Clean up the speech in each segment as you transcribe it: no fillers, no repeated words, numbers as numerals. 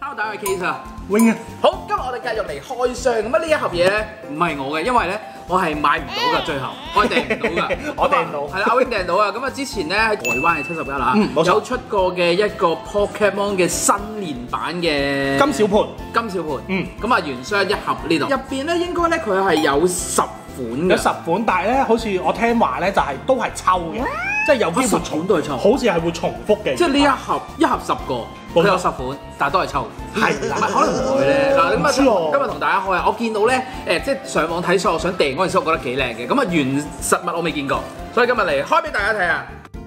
Hello， 大家係 Case 啊， 永啊， 好，今日我哋繼續嚟開箱，咁啊呢一盒嘢咧唔係我嘅，因為咧我係買唔到㗎，最後我係訂唔到㗎， 我訂到， 係啦，阿 Wing 訂到啊，咁啊之前咧喺台灣係71啦， 冇錯有出過嘅一個 Pokemon 嘅新年版嘅金小盤， 咁啊原箱一盒呢度，入邊咧應該咧佢係有10款嘅， 有10款，但係咧好似我聽話咧就係都係抽嘅，即係有機會 10款都係抽， 好似係會重複嘅， 即係呢一盒10個。佢有10款，但係都係抽。係啦，唔係可能唔會咧。嗱，咁啊，今日同大家開啊，我見到咧即係上網睇所我想訂嗰陣時，我覺得幾靚嘅。咁啊，原實物我未見過，所以今日嚟開俾大家睇下。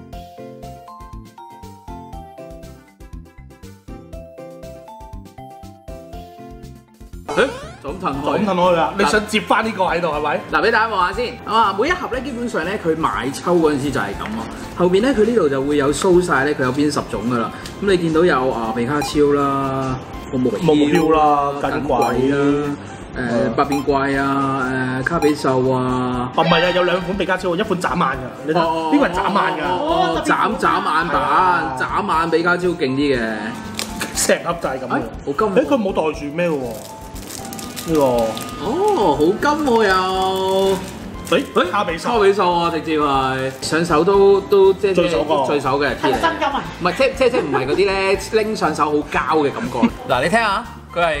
就咁褪開， 就咁褪開啦。你想接翻呢個喺度係咪？ 嗱，俾大家望下先。啊，每一盒咧基本上咧佢買抽嗰陣時就係咁啊。後邊咧佢呢度就會有 show 曬咧佢有邊10種噶啦。咁你見到有皮卡超啦、木木飄啦、緊鬼啦、百變怪啊、卡比獸啊。 唔係啊，有2款皮卡超，一款眨眼㗎。你睇呢個係眨眼㗎。 眨眼版，眨眼比卡超勁啲嘅。 成盒就係咁嘅。 好金。 佢冇袋住咩喎？呢個好金喎又。卡比獸啊，直接係上手都即係最手嘅。 係咪真金啊？ 唔係即係唔係嗰啲咧拎上手好膠嘅感覺。嗱，你聽下，佢係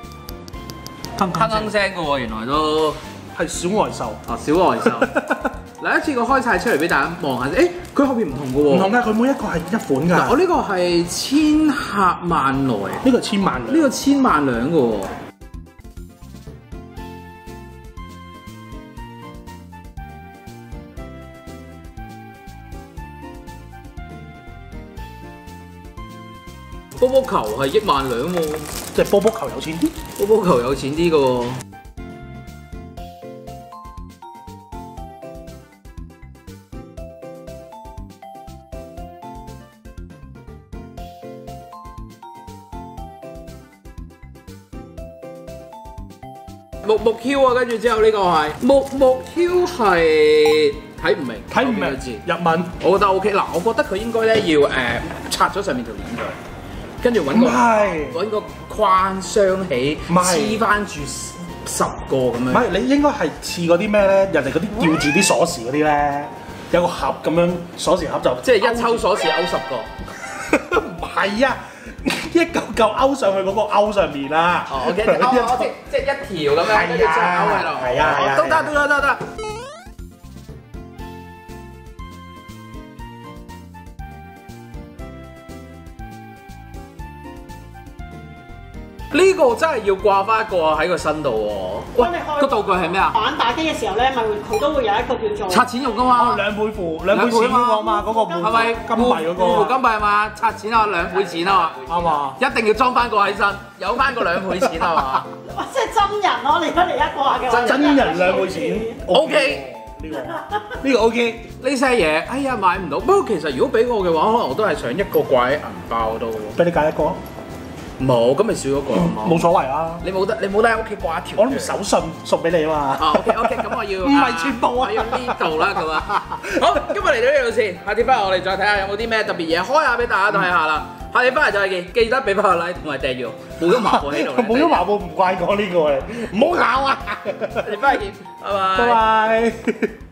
鏗聲嘅喎，原來都係小外獸。 啊，小外獸。嗱，一次過開晒出嚟俾大家望下先。佢後邊唔同嘅喎。 唔同㗎，佢每一個係1款㗎。 我呢個係千客萬來。 呢個千萬兩。 呢個千萬兩嘅喎。波波球係1萬兩喎， 即係波波球有錢啲， 波波球有錢啲嘅喎。木木 Q 啊，跟住之後呢個係木 Q 係睇唔明， 睇唔明字日文， 我覺得 OK 嗱，我覺得佢應該咧要拆咗上面條鏈佢。跟住揾個框雙起，黐翻住10個咁樣。 唔係，你應該係似嗰啲咩咧？人哋嗰啲吊住啲鎖匙嗰啲咧，有個盒咁樣，鎖匙盒就即係一抽鎖匙勾10個。 唔係啊，一嚿嚿勾上去嗰個勾上面啦。 哦，OK，即係一條咁樣，跟住再勾喺度。 係啊， 都得。呢個真係要掛翻一個喺個身度喎。喂，個道具係咩啊？ 玩打機嘅時候咧，咪佢都會有一個叫做拆錢用噶嘛。 2倍錢嗰個嘛，嗰個係咪金幣嗰個？ 護金幣係嘛？拆錢啊，2倍錢啊嘛。 啱啊！ 一定要裝翻個喺身，有翻個2倍錢係嘛？ 哇！即係真人咯，你而家嚟一掛嘅話， 真人2倍錢 OK。 呢個 OK。 呢些嘢，哎呀買唔到。不過其實如果俾我嘅話，可能我都係想一個掛喺銀包度。 俾你揀一個。 冇，咁咪少咗個。 冇所謂啊！ 你冇得喺屋企掛一條。 我諗手信送俾你啊嘛。 OK，咁我要。 唔係全部啊！ 我要呢度啦，咁啊。好，今日嚟到呢度先，下次翻嚟我哋再睇下有冇啲咩特別嘢開下俾大家睇下啦。下次翻嚟再見，記得俾翻個 like 同埋訂閱。冇咗麻布喺度。 冇咗麻布唔怪我呢個嘅，唔好鬧啊！ 下次翻嚟見，拜拜。 拜拜。